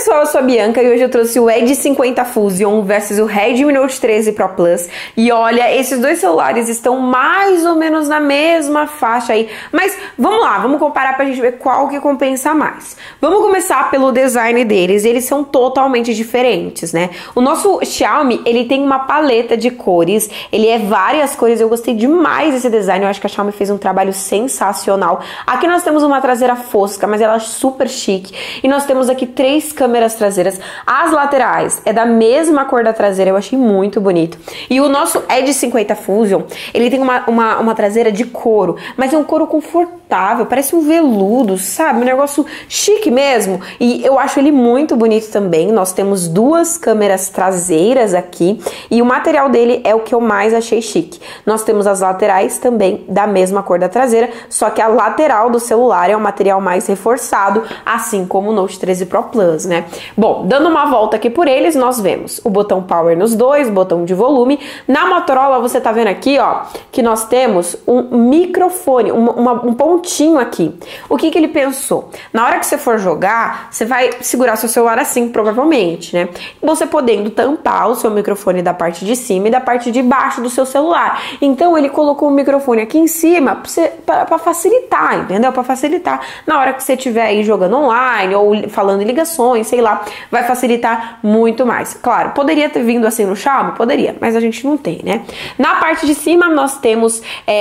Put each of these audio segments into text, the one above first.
pessoal, eu sou a Bianca e hoje eu trouxe o Edge 50 Fusion versus o Redmi Note 13 Pro Plus. E olha, esses dois celulares estão mais ou menos na mesma faixa aí. Mas vamos lá, vamos comparar pra gente ver qual que compensa mais. Vamos começar pelo design deles, eles são totalmente diferentes, né? O nosso Xiaomi, ele tem uma paleta de cores, ele é várias cores, eu gostei demais desse design, eu acho que a Xiaomi fez um trabalho sensacional. Aqui nós temos uma traseira fosca, mas ela é super chique. E nós temos aqui 3 câmeras traseiras. As laterais é da mesma cor da traseira, eu achei muito bonito. E o nosso Edge 50 Fusion, ele tem uma traseira de couro, mas é um couro confortável, parece um veludo, sabe? Um negócio chique mesmo. E eu acho ele muito bonito também. Nós temos 2 câmeras traseiras aqui e o material dele é o que eu mais achei chique. Nós temos as laterais também da mesma cor da traseira, só que a lateral do celular é um material mais reforçado, assim como o Note 13 Pro Plus, né? Bom, dando uma volta aqui por eles, nós vemos o botão Power nos dois, botão de volume. Na Motorola, você tá vendo aqui, ó, que nós temos um microfone, um pontinho aqui. O que que ele pensou? Na hora que você for jogar, você vai segurar seu celular assim, provavelmente, né? Você podendo tampar o seu microfone da parte de cima e da parte de baixo do seu celular. Então, ele colocou o microfone aqui em cima pra facilitar, entendeu? Pra facilitar na hora que você estiver aí jogando online ou falando em ligações, sei lá, vai facilitar muito mais. Claro, poderia ter vindo assim no Xiaomi? Poderia, mas a gente não tem, né? Na parte de cima, nós temos...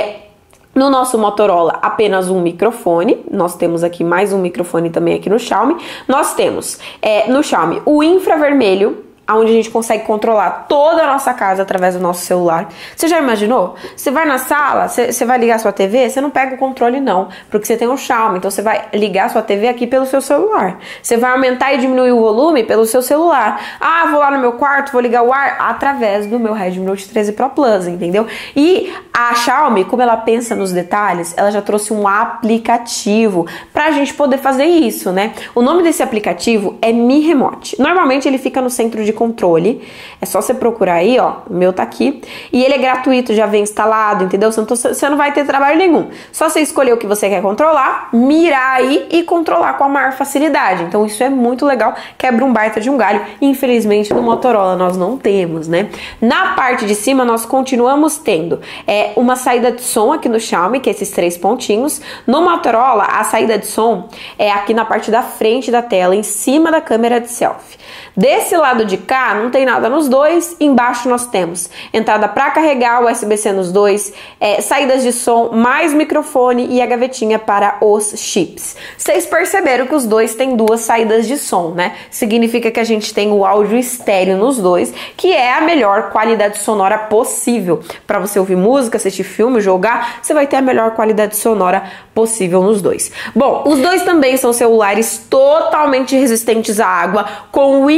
no nosso Motorola, apenas um microfone. Nós temos aqui mais um microfone também aqui no Xiaomi. Nós temos no Xiaomi o infravermelho, onde a gente consegue controlar toda a nossa casa através do nosso celular. Você já imaginou? Você vai na sala, você vai ligar sua TV, você não pega o controle não, porque você tem um Xiaomi, então você vai ligar sua TV aqui pelo seu celular. Você vai aumentar e diminuir o volume pelo seu celular. Ah, vou lá no meu quarto, vou ligar o ar através do meu Redmi Note 13 Pro Plus, entendeu? E a Xiaomi, como ela pensa nos detalhes, ela já trouxe um aplicativo pra gente poder fazer isso, né? O nome desse aplicativo é Mi Remote. Normalmente ele fica no centro de controle, é só você procurar aí, ó, o meu tá aqui, e ele é gratuito, já vem instalado, entendeu? Você não vai ter trabalho nenhum, só você escolher o que você quer controlar, mirar aí e controlar com a maior facilidade. Então isso é muito legal, quebra um baita de um galho. Infelizmente no Motorola nós não temos, né? Na parte de cima nós continuamos tendo uma saída de som aqui no Xiaomi, que é esses 3 pontinhos. No Motorola a saída de som é aqui na parte da frente da tela, em cima da câmera de selfie. Desse lado de cá não tem nada nos dois. Embaixo nós temos entrada para carregar, USB-C nos dois, saídas de som, mais microfone e a gavetinha para os chips. Vocês perceberam que os dois têm 2 saídas de som, né? Significa que a gente tem o áudio estéreo nos dois, que é a melhor qualidade sonora possível. Para você ouvir música, assistir filme, jogar, você vai ter a melhor qualidade sonora possível nos dois. Bom, os dois também são celulares totalmente resistentes à água, com o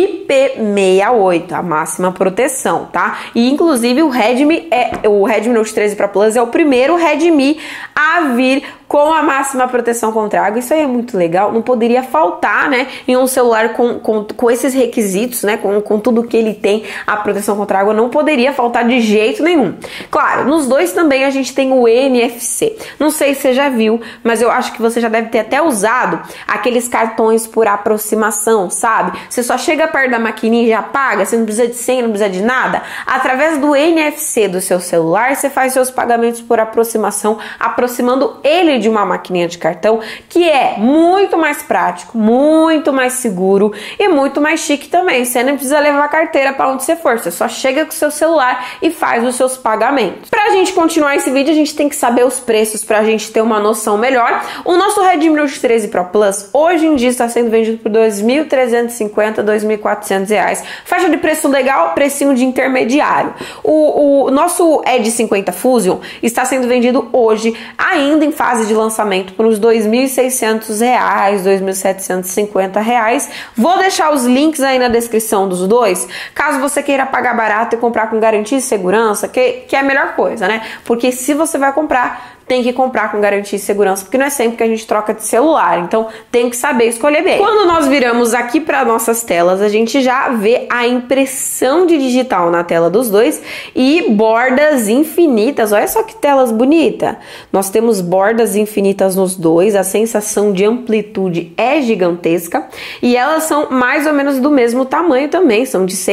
IP68, a máxima proteção, tá? E inclusive o Redmi Note 13 Pro Plus é o primeiro Redmi a vir com a máxima proteção contra água. Isso aí é muito legal, não poderia faltar, né, em um celular com esses requisitos, né, com tudo que ele tem, a proteção contra água não poderia faltar de jeito nenhum. Claro, nos dois também a gente tem o NFC. Não sei se você já viu, mas eu acho que você já deve ter até usado aqueles cartões por aproximação, sabe? Você só chega perto da maquininha e já paga, você não precisa de senha, não precisa de nada. Através do NFC do seu celular, você faz seus pagamentos por aproximação, aproximando ele de uma maquininha de cartão, que é muito mais prático, muito mais seguro e muito mais chique também. Você não precisa levar a carteira para onde você for, você só chega com o seu celular e faz os seus pagamentos. Pra gente continuar esse vídeo, a gente tem que saber os preços pra gente ter uma noção melhor. O nosso Redmi Note 13 Pro Plus hoje em dia está sendo vendido por R$ 2.350, R$ 2.400. Faixa de preço legal, precinho de intermediário. O nosso Edge 50 Fusion está sendo vendido hoje, ainda em fase de lançamento, por uns R$ 2.600, R$ 2.750. Vou deixar os links aí na descrição dos dois, caso você queira pagar barato e comprar com garantia e segurança, que é a melhor coisa, né? Porque se você vai comprar, tem que comprar com garantia e segurança, porque não é sempre que a gente troca de celular, então tem que saber escolher bem. Quando nós viramos aqui para nossas telas, a gente já vê a impressão de digital na tela dos dois e bordas infinitas. Olha só que telas bonitas. Nós temos bordas infinitas nos dois, a sensação de amplitude é gigantesca e elas são mais ou menos do mesmo tamanho também, são de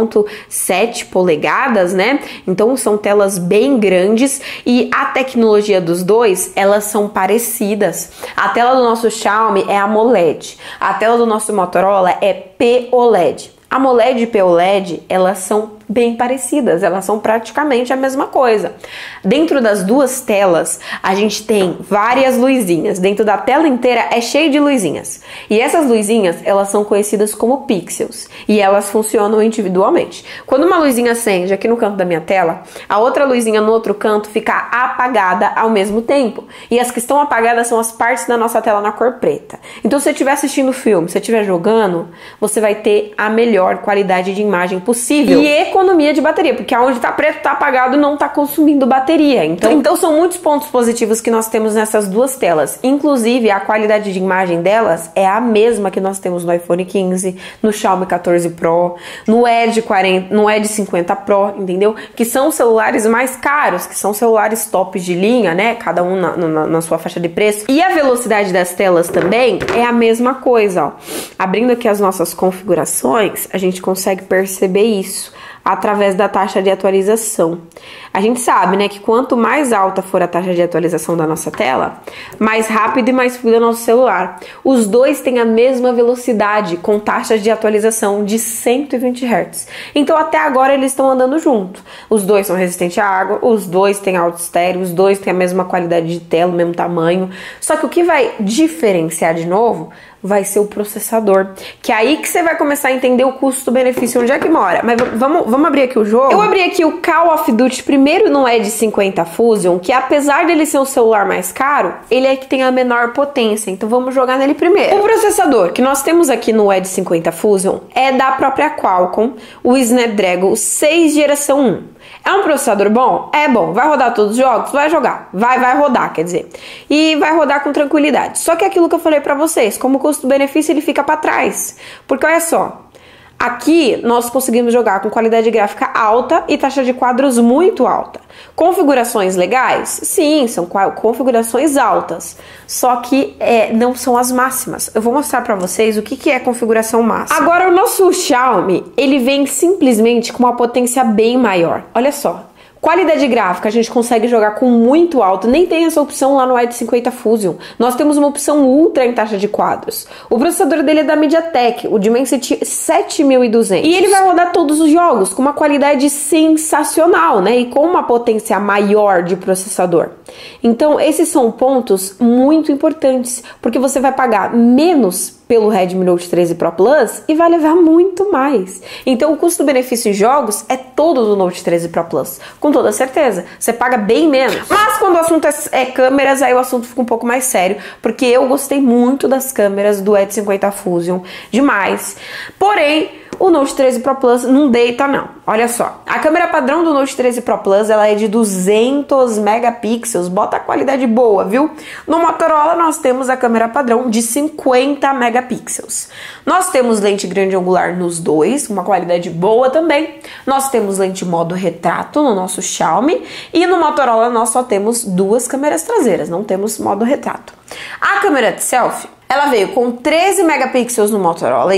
6,7 polegadas, né? Então são telas bem grandes e a tecnologia dos dois, elas são parecidas. A tela do nosso Xiaomi é AMOLED, a tela do nosso Motorola é POLED. AMOLED e POLED, elas são bem parecidas, elas são praticamente a mesma coisa. Dentro das duas telas, a gente tem várias luzinhas. Dentro da tela inteira é cheio de luzinhas. E essas luzinhas, elas são conhecidas como pixels. E elas funcionam individualmente. Quando uma luzinha acende aqui no canto da minha tela, a outra luzinha no outro canto fica apagada ao mesmo tempo. E as que estão apagadas são as partes da nossa tela na cor preta. Então, se você estiver assistindo filme, se você estiver jogando, você vai ter a melhor qualidade de imagem possível. E economia de bateria, porque aonde tá preto, tá apagado, não tá consumindo bateria. Então são muitos pontos positivos que nós temos nessas duas telas. Inclusive, a qualidade de imagem delas é a mesma que nós temos no iPhone 15, no Xiaomi 14 Pro, no Edge 40, no Edge 50 Pro, entendeu? Que são celulares mais caros, que são celulares tops de linha, né? Cada um na sua faixa de preço. E a velocidade das telas também é a mesma coisa, ó. Abrindo aqui as nossas configurações, a gente consegue perceber isso através da taxa de atualização. A gente sabe, né, que quanto mais alta for a taxa de atualização da nossa tela, mais rápido e mais fluido é o nosso celular. Os dois têm a mesma velocidade, com taxas de atualização de 120 Hz. Então, até agora, eles estão andando junto. Os dois são resistentes à água, os dois têm áudio estéreo, os dois têm a mesma qualidade de tela, o mesmo tamanho. Só que o que vai diferenciar de novo vai ser o processador, que é aí que você vai começar a entender o custo-benefício, onde é que mora. Mas vamos abrir aqui o jogo? Eu abri aqui o Call of Duty primeiro no Edge 50 Fusion, que apesar dele ser um celular mais caro, ele é que tem a menor potência, então vamos jogar nele primeiro. O processador que nós temos aqui no Edge 50 Fusion é da própria Qualcomm, o Snapdragon 6 geração 1. É um processador bom? É bom. Vai rodar todos os jogos? Vai jogar. Vai rodar, quer dizer. E vai rodar com tranquilidade. Só que é aquilo que eu falei pra vocês, como custo-benefício ele fica pra trás. Porque olha só, aqui nós conseguimos jogar com qualidade gráfica alta e taxa de quadros muito alta. Configurações legais? Sim, são configurações altas. Só que não são as máximas. Eu vou mostrar pra vocês o que é configuração máxima. Agora, o nosso Xiaomi, ele vem simplesmente com uma potência bem maior. Olha só. Qualidade gráfica, a gente consegue jogar com muito alto, nem tem essa opção lá no Edge 50 Fusion. Nós temos uma opção ultra em taxa de quadros. O processador dele é da MediaTek, o Dimensity 7200. E ele vai rodar todos os jogos com uma qualidade sensacional, né? E com uma potência maior de processador. Então, esses são pontos muito importantes, porque você vai pagar menos pelo Redmi Note 13 Pro Plus e vai levar muito mais. Então, o custo-benefício em jogos é todo do Note 13 Pro Plus, com toda certeza. Você paga bem menos. Mas quando o assunto é câmeras, aí o assunto fica um pouco mais sério, porque eu gostei muito das câmeras do Edge 50 Fusion, demais. Porém, o Note 13 Pro Plus não deita não. Olha só, a câmera padrão do Note 13 Pro Plus, ela é de 200 megapixels, bota a qualidade boa, viu? No Motorola nós temos a câmera padrão de 50 megapixels. Nós temos lente grande angular nos dois, uma qualidade boa também. Nós temos lente modo retrato no nosso Xiaomi e no Motorola nós só temos duas câmeras traseiras, não temos modo retrato. A câmera de selfie, ela veio com 13 megapixels no Motorola e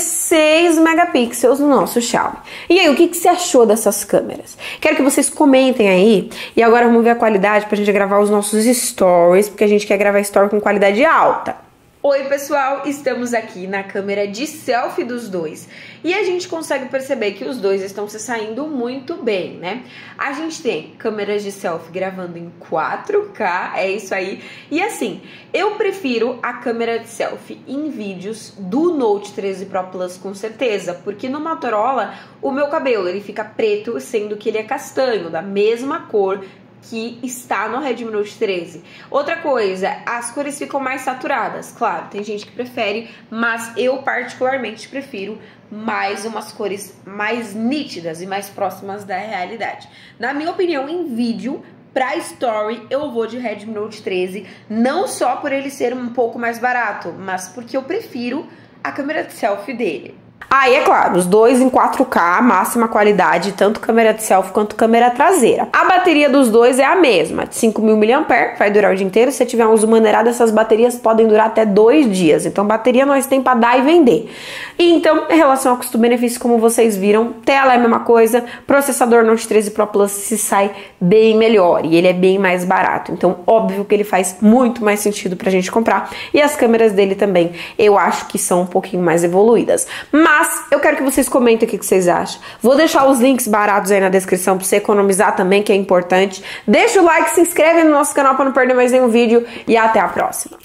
16 megapixels no nosso Xiaomi. E aí, o que você achou dessas câmeras? Quero que vocês comentem aí. E agora vamos ver a qualidade pra gente gravar os nossos stories, porque a gente quer gravar story com qualidade alta. Oi pessoal, estamos aqui na câmera de selfie dos dois e a gente consegue perceber que os dois estão se saindo muito bem, né? A gente tem câmeras de selfie gravando em 4K, é isso aí. E assim, eu prefiro a câmera de selfie em vídeos do Note 13 Pro Plus com certeza, porque no Motorola o meu cabelo ele fica preto, sendo que ele é castanho, da mesma cor que está no Redmi Note 13. Outra coisa, as cores ficam mais saturadas. Claro, tem gente que prefere, mas eu particularmente prefiro mais umas cores mais nítidas e mais próximas da realidade. Na minha opinião, em vídeo, pra Story, eu vou de Redmi Note 13, não só por ele ser um pouco mais barato, mas porque eu prefiro a câmera de selfie dele. Ah, e é claro, os dois em 4K, máxima qualidade, tanto câmera de selfie quanto câmera traseira. A bateria dos dois é a mesma, de 5.000 mAh, vai durar o dia inteiro. Se você tiver um uso maneirado, essas baterias podem durar até 2 dias. Então, bateria nós tem para dar e vender. E então, em relação ao custo-benefício, como vocês viram, tela é a mesma coisa, processador Note 13 Pro Plus se sai bem melhor e ele é bem mais barato. Então, óbvio que ele faz muito mais sentido pra gente comprar. E as câmeras dele também, eu acho que são um pouquinho mais evoluídas. Mas eu quero que vocês comentem o que vocês acham. Vou deixar os links baratos aí na descrição pra você economizar também, que é importante. Deixa o like, se inscreve no nosso canal pra não perder mais nenhum vídeo e até a próxima.